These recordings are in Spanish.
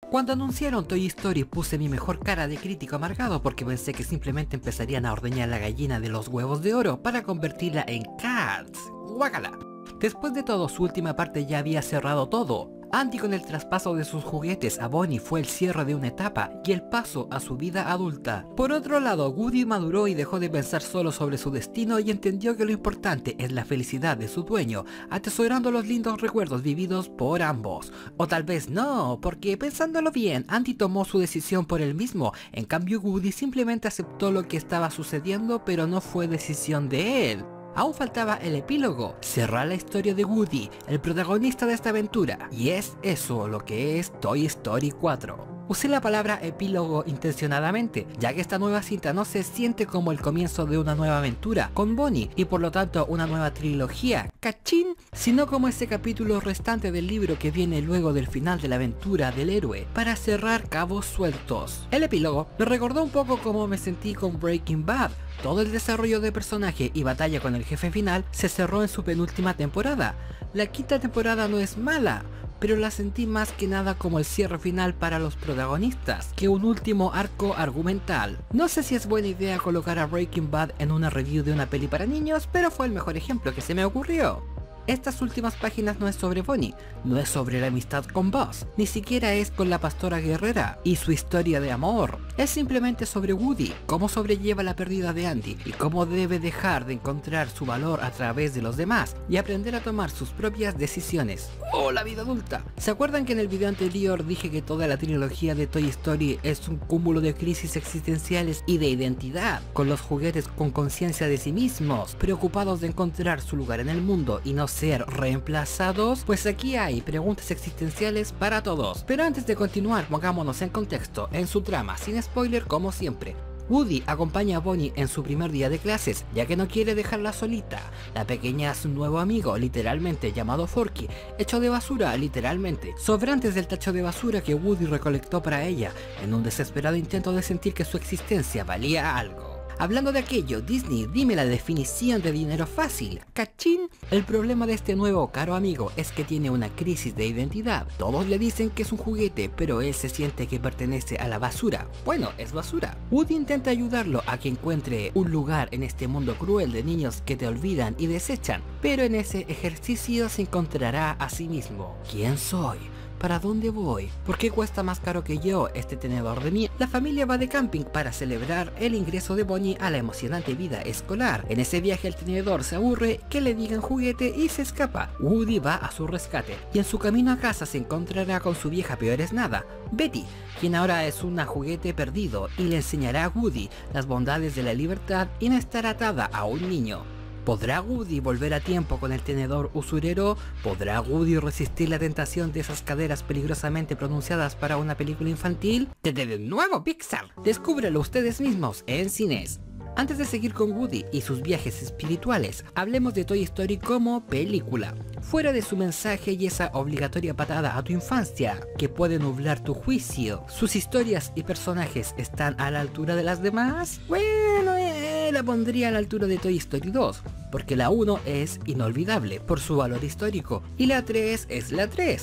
Cuando anunciaron Toy Story puse mi mejor cara de crítico amargado porque pensé que simplemente empezarían a ordeñar la gallina de los huevos de oro para convertirla en Cats. Guácala. Después de todo, su última parte ya había cerrado todo. Andy con el traspaso de sus juguetes a Bonnie fue el cierre de una etapa y el paso a su vida adulta. Por otro lado, Woody maduró y dejó de pensar solo sobre su destino y entendió que lo importante es la felicidad de su dueño, atesorando los lindos recuerdos vividos por ambos. O tal vez no, porque pensándolo bien, Andy tomó su decisión por él mismo, en cambio Woody simplemente aceptó lo que estaba sucediendo, pero no fue decisión de él. Aún faltaba el epílogo, cerrar la historia de Woody, el protagonista de esta aventura, y es eso lo que es Toy Story 4. Usé la palabra epílogo intencionadamente, ya que esta nueva cinta no se siente como el comienzo de una nueva aventura con Bonnie y por lo tanto una nueva trilogía, ¡cachín!, sino como ese capítulo restante del libro que viene luego del final de la aventura del héroe, para cerrar cabos sueltos. El epílogo me recordó un poco como me sentí con Breaking Bad. Todo el desarrollo de personaje y batalla con el jefe final se cerró en su penúltima temporada. La quinta temporada no es mala, pero la sentí más que nada como el cierre final para los protagonistas, que un último arco argumental. No sé si es buena idea colocar a Breaking Bad en una review de una peli para niños, pero fue el mejor ejemplo que se me ocurrió. Estas últimas páginas no es sobre Bonnie, no es sobre la amistad con Buzz, ni siquiera es con la pastora guerrera y su historia de amor. Es simplemente sobre Woody, cómo sobrelleva la pérdida de Andy y cómo debe dejar de encontrar su valor a través de los demás y aprender a tomar sus propias decisiones. ¡Oh, la vida adulta! ¿Se acuerdan que en el video anterior dije que toda la trilogía de Toy Story es un cúmulo de crisis existenciales y de identidad, con los juguetes con conciencia de sí mismos, preocupados de encontrar su lugar en el mundo y no ser reemplazados? Pues aquí hay preguntas existenciales para todos. Pero antes de continuar, pongámonos en contexto, en su trama, sin spoiler como siempre. Woody acompaña a Bonnie en su primer día de clases, ya que no quiere dejarla solita. La pequeña es un nuevo amigo, literalmente llamado Forky, hecho de basura, literalmente, sobrantes del tacho de basura que Woody recolectó para ella, en un desesperado intento de sentir que su existencia valía algo. Hablando de aquello, Disney, dime la definición de dinero fácil, ¿cachín? El problema de este nuevo caro amigo es que tiene una crisis de identidad. Todos le dicen que es un juguete, pero él se siente que pertenece a la basura. Bueno, es basura. Woody intenta ayudarlo a que encuentre un lugar en este mundo cruel de niños que te olvidan y desechan, pero en ese ejercicio se encontrará a sí mismo. ¿Quién soy? ¿Para dónde voy? ¿Por qué cuesta más caro que yo este tenedor de miel? La familia va de camping para celebrar el ingreso de Bonnie a la emocionante vida escolar. En ese viaje el tenedor se aburre que le digan juguete y se escapa. Woody va a su rescate y en su camino a casa se encontrará con su vieja peor es nada, Betty, quien ahora es un juguete perdido y le enseñará a Woody las bondades de la libertad y no estar atada a un niño. ¿Podrá Woody volver a tiempo con el tenedor usurero? ¿Podrá Woody resistir la tentación de esas caderas peligrosamente pronunciadas para una película infantil? ¡De nuevo Pixar! Descúbrelo ustedes mismos en cines. Antes de seguir con Woody y sus viajes espirituales, hablemos de Toy Story como película. Fuera de su mensaje y esa obligatoria patada a tu infancia que puede nublar tu juicio, ¿sus historias y personajes están a la altura de las demás? Bueno, la pondría a la altura de Toy Story 2, porque la 1 es inolvidable por su valor histórico y la 3 es la 3.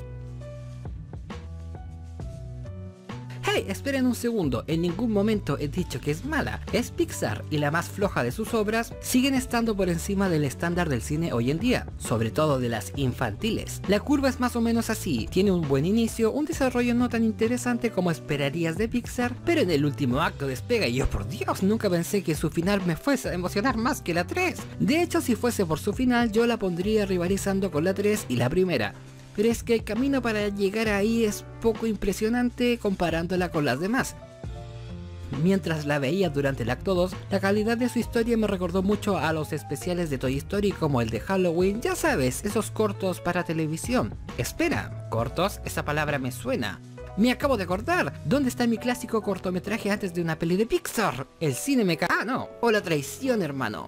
Hey, esperen un segundo, en ningún momento he dicho que es mala. Es Pixar y la más floja de sus obras siguen estando por encima del estándar del cine hoy en día, sobre todo de las infantiles. La curva es más o menos así, tiene un buen inicio, un desarrollo no tan interesante como esperarías de Pixar, pero en el último acto despega y yo por Dios, nunca pensé que su final me fuese a emocionar más que la 3. De hecho, si fuese por su final, yo la pondría rivalizando con la 3 y la primera. Pero es que el camino para llegar ahí es poco impresionante comparándola con las demás. Mientras la veía durante el acto 2, la calidad de su historia me recordó mucho a los especiales de Toy Story como el de Halloween, ya sabes, esos cortos para televisión. Espera, ¿cortos? Esa palabra me suena. Me acabo de acordar, ¿dónde está mi clásico cortometraje antes de una peli de Pixar? El cine me ca... Ah, no, o la traición, hermano.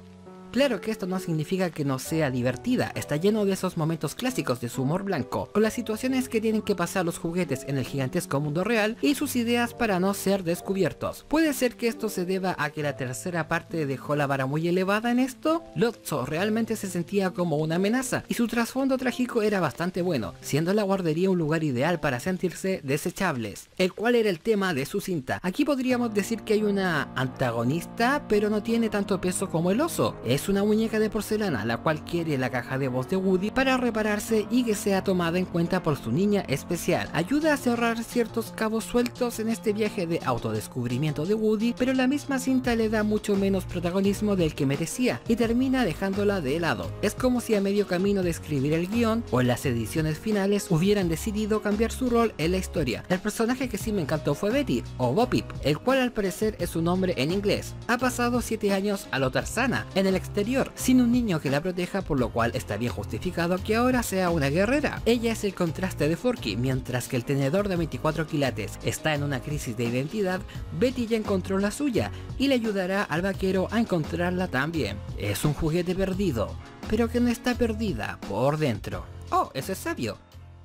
Claro que esto no significa que no sea divertida, está lleno de esos momentos clásicos de su humor blanco, con las situaciones que tienen que pasar los juguetes en el gigantesco mundo real y sus ideas para no ser descubiertos. Puede ser que esto se deba a que la tercera parte dejó la vara muy elevada en esto. Lotso realmente se sentía como una amenaza y su trasfondo trágico era bastante bueno, siendo la guardería un lugar ideal para sentirse desechables, el cual era el tema de su cinta. Aquí podríamos decir que hay una antagonista, pero no tiene tanto peso como el oso. Es una muñeca de porcelana, la cual quiere la caja de voz de Woody para repararse y que sea tomada en cuenta por su niña especial. Ayuda a cerrar ciertos cabos sueltos en este viaje de autodescubrimiento de Woody, pero la misma cinta le da mucho menos protagonismo del que merecía y termina dejándola de lado. Es como si a medio camino de escribir el guión o en las ediciones finales hubieran decidido cambiar su rol en la historia. El personaje que sí me encantó fue Betty, o Bo Peep, el cual al parecer es su nombre en inglés. Ha pasado 7 años a lo Tarzana, en el exterior, sin un niño que la proteja, por lo cual está bien justificado que ahora sea una guerrera. Ella es el contraste de Forky, mientras que el tenedor de 24 quilates está en una crisis de identidad. Betty ya encontró la suya y le ayudará al vaquero a encontrarla también. Es un juguete perdido, pero que no está perdida por dentro. Oh, eso es sabio.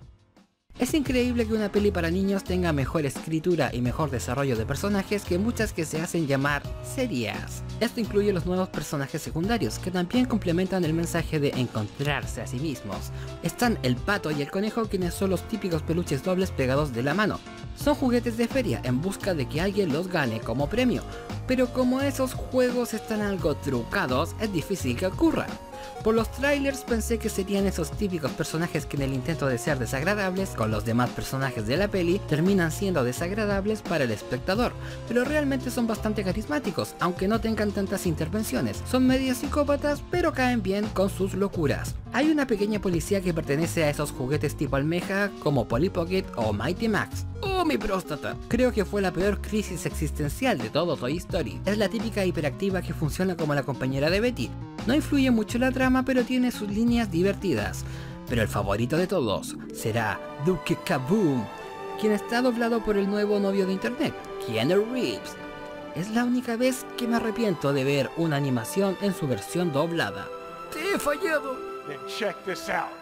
Es increíble que una peli para niños tenga mejor escritura y mejor desarrollo de personajes que muchas que se hacen llamar serias. Esto incluye los nuevos personajes secundarios, que también complementan el mensaje de encontrarse a sí mismos. Están el pato y el conejo, quienes son los típicos peluches dobles pegados de la mano. Son juguetes de feria en busca de que alguien los gane como premio, pero como esos juegos están algo trucados, es difícil que ocurra. Por los trailers pensé que serían esos típicos personajes que en el intento de ser desagradables con los demás personajes de la peli terminan siendo desagradables para el espectador, pero realmente son bastante carismáticos, aunque no tengan tantas intervenciones. Son medio psicópatas, pero caen bien con sus locuras. Hay una pequeña policía que pertenece a esos juguetes tipo almeja como Polly Pocket o Mighty Max. ¡Oh, mi próstata! Creo que fue la peor crisis existencial de todo Toy Story. Es la típica hiperactiva que funciona como la compañera de Betty. No influye mucho en la trama, pero tiene sus líneas divertidas. Pero el favorito de todos será Duke Kaboom, quien está doblado por el nuevo novio de internet, Keanu Reeves. Es la única vez que me arrepiento de ver una animación en su versión doblada. ¡Te he fallado! Then check this out.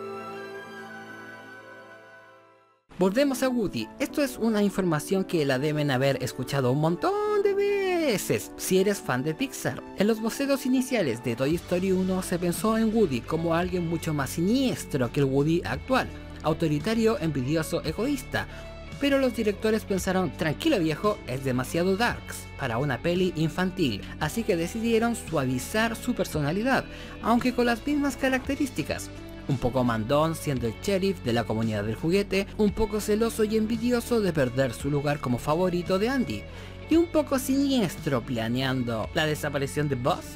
Volvemos a Woody. Esto es una información que la deben haber escuchado un montón de veces si eres fan de Pixar. En los bocetos iniciales de Toy Story 1 se pensó en Woody como alguien mucho más siniestro que el Woody actual, autoritario, envidioso, egoísta. Pero los directores pensaron, tranquilo viejo, es demasiado darks para una peli infantil, así que decidieron suavizar su personalidad, aunque con las mismas características. Un poco mandón siendo el sheriff de la comunidad del juguete, un poco celoso y envidioso de perder su lugar como favorito de Andy, y un poco siniestro planeando la desaparición de Buzz.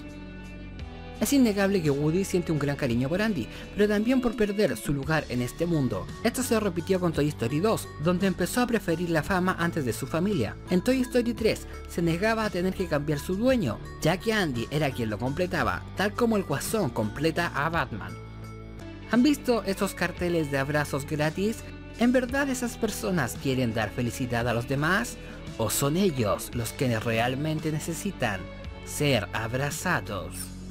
Es innegable que Woody siente un gran cariño por Andy, pero también por perder su lugar en este mundo. Esto se repitió con Toy Story 2, donde empezó a preferir la fama antes de su familia. En Toy Story 3 se negaba a tener que cambiar su dueño, ya que Andy era quien lo completaba, tal como el Guasón completa a Batman. ¿Han visto esos carteles de abrazos gratis? ¿En verdad esas personas quieren dar felicidad a los demás? ¿O son ellos los que realmente necesitan ser abrazados?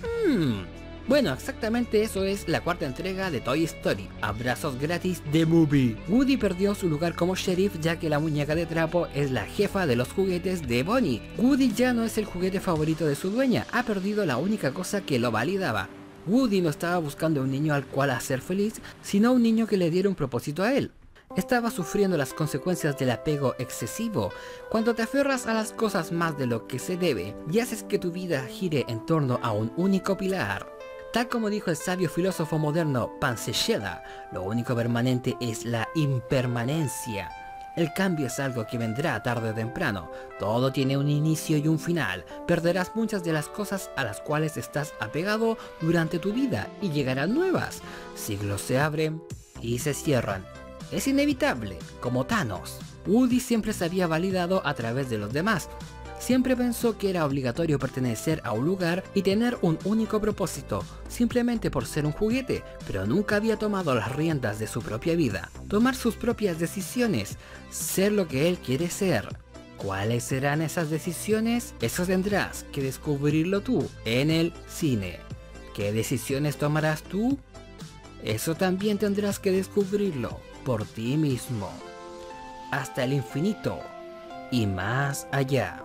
Bueno, exactamente eso es la cuarta entrega de Toy Story, Abrazos Gratis The Movie. Woody perdió su lugar como sheriff ya que la muñeca de trapo es la jefa de los juguetes de Bonnie. Woody ya no es el juguete favorito de su dueña, ha perdido la única cosa que lo validaba. Woody no estaba buscando un niño al cual hacer feliz, sino un niño que le diera un propósito a él. Estaba sufriendo las consecuencias del apego excesivo, cuando te aferras a las cosas más de lo que se debe y haces que tu vida gire en torno a un único pilar. Tal como dijo el sabio filósofo moderno Pansechela, lo único permanente es la impermanencia. El cambio es algo que vendrá tarde o temprano, todo tiene un inicio y un final, perderás muchas de las cosas a las cuales estás apegado durante tu vida y llegarán nuevas, siglos se abren y se cierran. Es inevitable, como Thanos. Woody siempre se había validado a través de los demás. Siempre pensó que era obligatorio pertenecer a un lugar y tener un único propósito, simplemente por ser un juguete, pero nunca había tomado las riendas de su propia vida, tomar sus propias decisiones, ser lo que él quiere ser. ¿Cuáles serán esas decisiones? Eso tendrás que descubrirlo tú en el cine. ¿Qué decisiones tomarás tú? Eso también tendrás que descubrirlo por ti mismo. Hasta el infinito y más allá.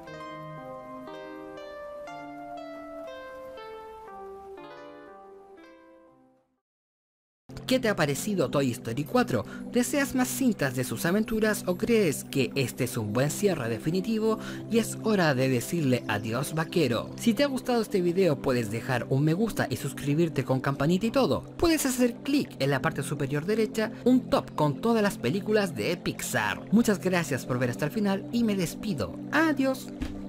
¿Qué te ha parecido Toy Story 4? ¿Deseas más cintas de sus aventuras o crees que este es un buen cierre definitivo y es hora de decirle adiós vaquero? Si te ha gustado este video puedes dejar un me gusta y suscribirte con campanita y todo. Puedes hacer clic en la parte superior derecha, un top con todas las películas de Pixar. Muchas gracias por ver hasta el final y me despido. Adiós.